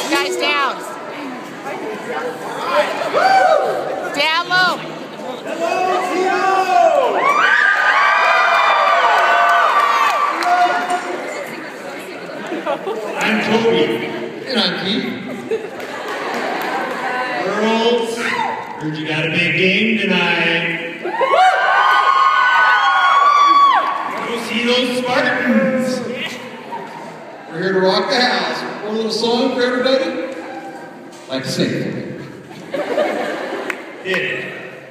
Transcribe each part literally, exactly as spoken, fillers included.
Guys down. Down low. I'm Toby. And I'm Keith. Girls, heard you got a big game tonight. Go see those Spartans. We're here to rock the house. One little song for everybody. Like to sing for me. Hit it.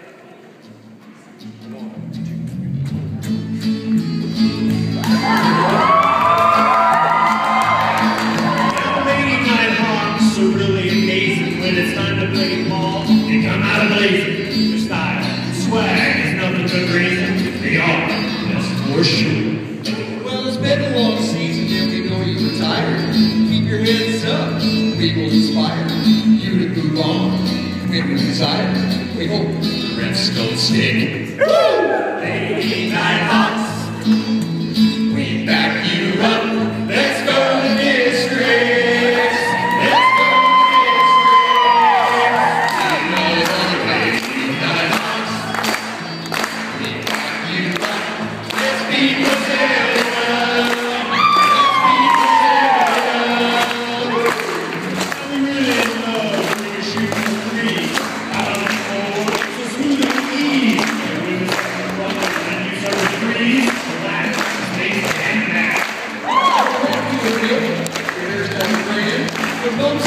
So really amazing when it's time to play ball. They come out blazing. Their style, swag is nothing but reason. They are just for sure. Well, it's been a long season and we know you're tired. Keep your heads up. We will inspire you to move on when we desire. We hope the refs don't stick. Lady Nighthawks, we back you up. Let's go to district. The